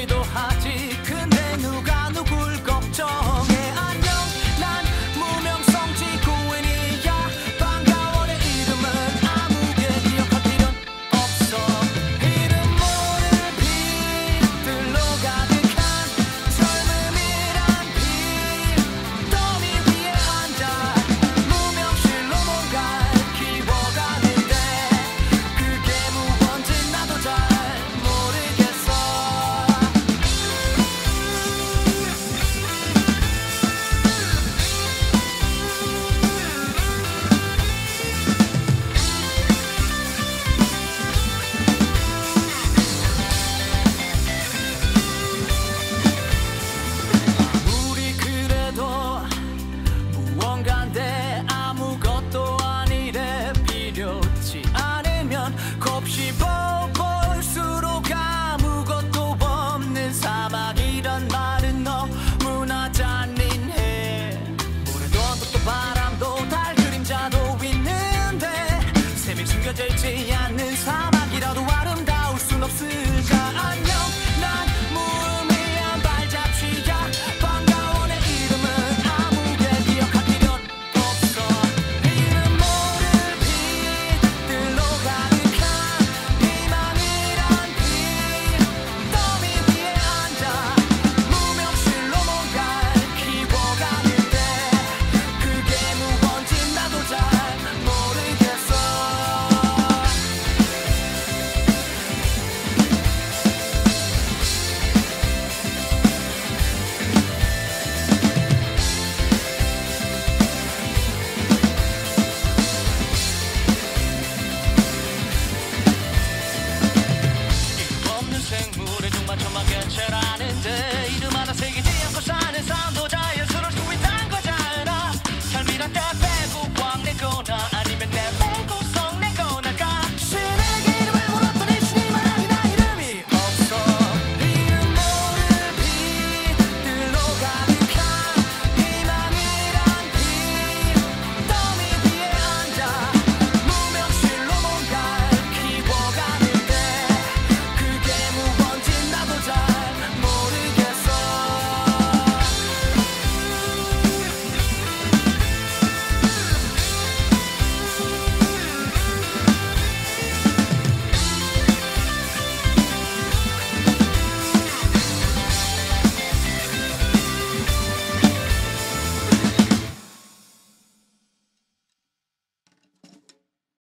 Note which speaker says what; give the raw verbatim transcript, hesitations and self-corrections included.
Speaker 1: 싶기도 하지. 근데 누가 누굴 걱정해. 안녕, 난 무명성 지구인이야. 반가워, 내 이름은 아무게 기억할 필요는 없어. 이름 모를 빛들로 가득한 젊음이란 빛 더미 위에 앉아 무명실로 뭔가를 키워가는데 그게 무언지 나도 잘 모르겠어. 우리 그래도 무언가인데 아무것도 아니래. 필요치 않으면 곱씹어 볼수록 아무것도 없는 사막. 이런 말은 너무나 잔인해. 모래도 언덕도 바람도 달 그림자도 있는데 샘이 숨겨져 있지 않는 사막이라도 아름다울 순 없을까. 안녕, 난 무의미한 발자취야. 반가워, 내 이름은 아무게 기억할 필요는 없어. 이름 모를 빛들로 가득한 희망이란 빛 더미 위에 앉아 무명실로 뭔가를 키워가는데 그게 무언지 나도 잘 모르겠어. 이름 없는 생물의 중만 천만 개체라.